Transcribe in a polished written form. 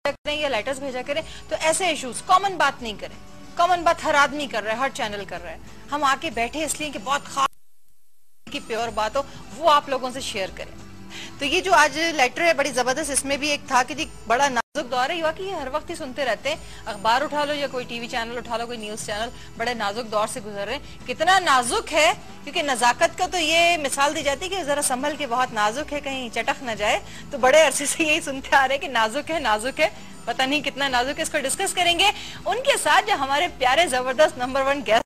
करें या लेटर्स भेजा करें, तो ऐसे इश्यूज कॉमन बात नहीं करें। कॉमन बात हर आदमी कर रहा है, हर चैनल कर रहा है। हम आके बैठे इसलिए कि बहुत खास की प्योर बात हो, वो आप लोगों से शेयर करें। तो ये जो आज लेटर है बड़ी जबरदस्त, इसमें भी एक था कि जी बड़ा नाजुक दौर है, कि ये हर वक्त ही सुनते रहते हैं, अखबार उठा लो या कोई टीवी चैनल उठा लो, कोई न्यूज चैनल, बड़े नाजुक दौर से गुजर रहे हैं। कितना नाजुक है, क्योंकि नजाकत का तो ये मिसाल दी जाती है कि जरा संभल के, बहुत नाजुक है, कहीं चटक न जाए। तो बड़े अरसे से यही सुनते आ रहे हैं कि नाजुक है, नाजुक है, पता नहीं कितना नाजुक है। इसको डिस्कस करेंगे उनके साथ जो हमारे प्यारे जबरदस्त नंबर 1 गेस्ट